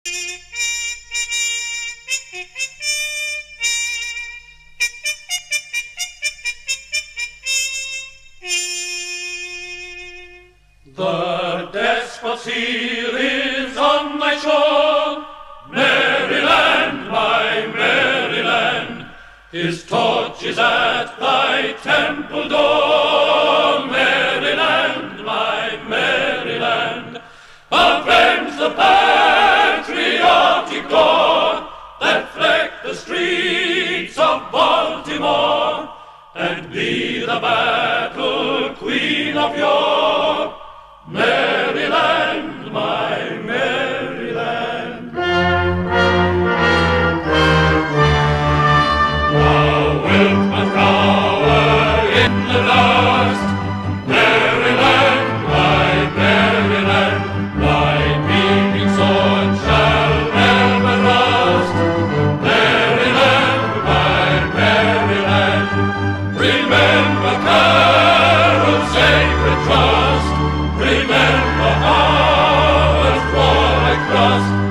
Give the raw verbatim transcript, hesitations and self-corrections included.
The despot's heel is on thy shore, Maryland, my Maryland. His torch is at thy temple door, Maryland, my Maryland. Avenge the patriotic gore that fleck the streets of Baltimore, and be the battle queen of yore, Maryland, my Maryland. Thou wilt not cower in the dust, Maryland, my Maryland. Thy beaming sword shall never rust, Maryland, my Maryland. Remember Carroll's sacred trust, remember Howard's warlike thrust.